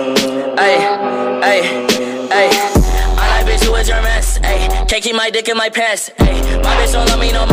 Ay, ay, ay. I like bitch who is your mess. Ay, can't keep my dick in my pants. Ay, my bitch don't love me no